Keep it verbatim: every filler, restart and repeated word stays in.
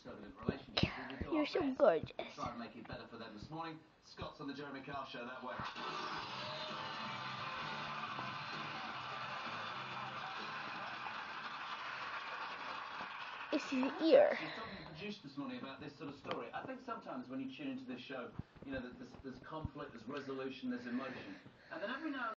turbulent relationship, we do You're our so best gorgeous. to try and make it better for them. This morning, Scott's on the Jeremy Carr show that way. It's his ear. I was talking to the producer this morning about this sort of story. I think sometimes when you tune into this show, you know, there's, there's conflict, there's resolution, there's emotion. And then every now and